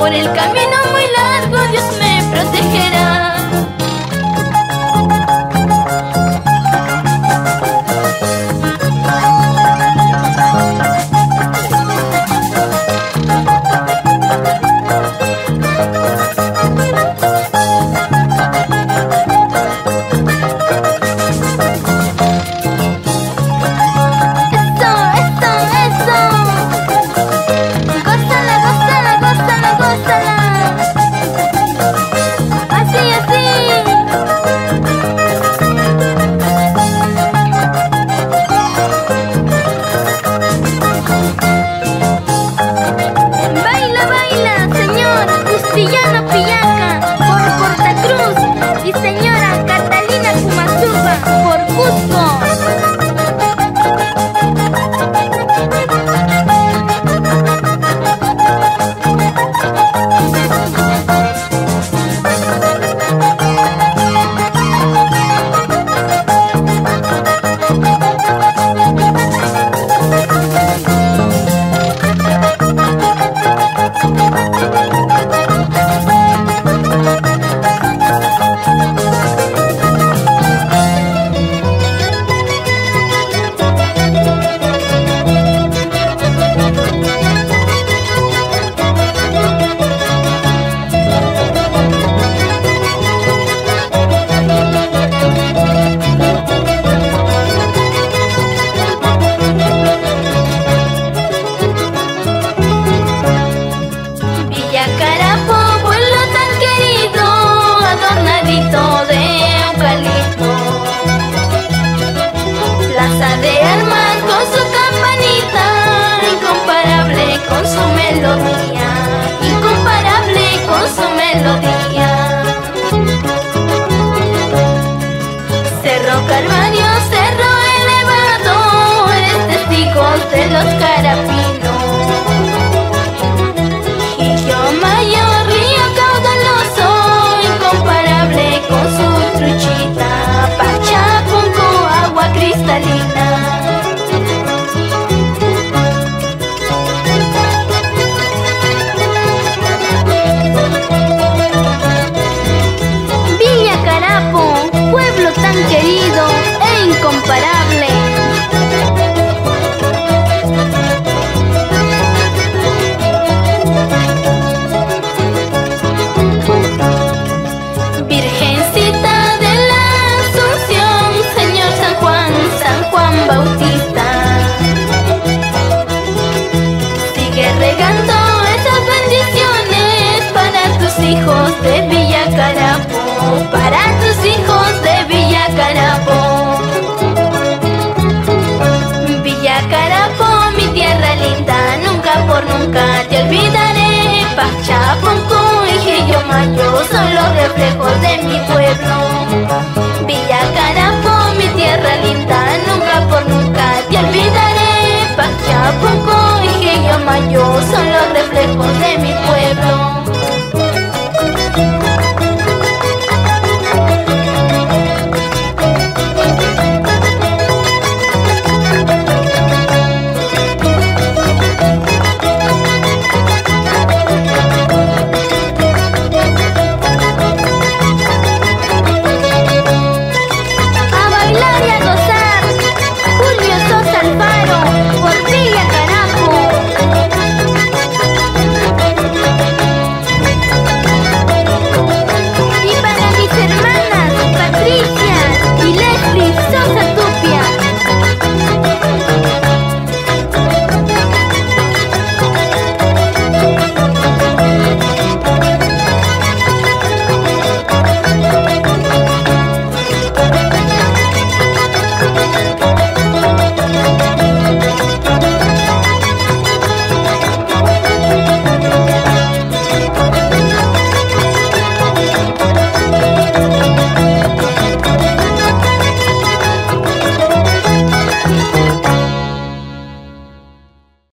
Por el camino muy largo Dios me protegerá. Villano Pillaca por Porta Cruz y señora Catalina Kumasuba por Cusco. Plaza de armas con su campanita, incomparable con su melodía, incomparable con su melodía. Cerro Calvario, cerro elevado, eres testigo de los carapinos. Gillo Mayor, río caudaloso, incomparable con su truchita. Pachapunco, agua cristalina. Villa Carapo, pueblo tan querido e incomparable. Virgencita de la Asunción, Señor San Juan Bautista, sigue regando esas bendiciones para tus hijos de Villa Carapo, para tus hijos de Villa Carapo. Villa Carapo, mi tierra linda, nunca por nunca te olvidaré. Pachapunco y Gillo Mayor son los reflejos de mi pueblo. Villa Carapo, mi tierra linda, nunca por nunca te olvidaré. Pachapunco y Gillo Mayor son los reflejos de mi